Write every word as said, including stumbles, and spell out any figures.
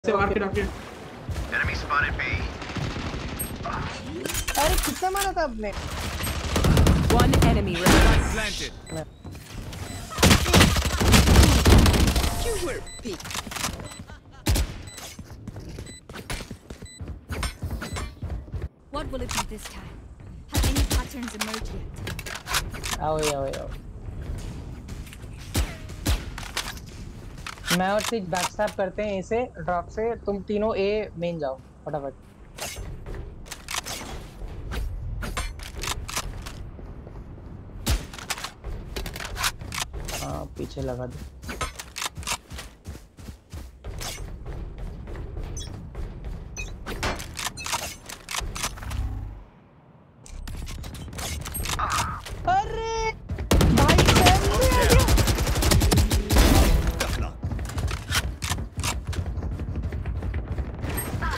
से मार के रॉकेट। Enemy spotted B. अरे कितना मारा था आपने? One enemy planted. You were big. What will it be this time? Have any patterns emerged yet? आओ आओ आओ। मैं और सिक बैकस्टैप करते हैं इसे ड्रॉप से, तुम तीनों ए मेन जाओ फटाफट। हाँ पीछे लगा दो।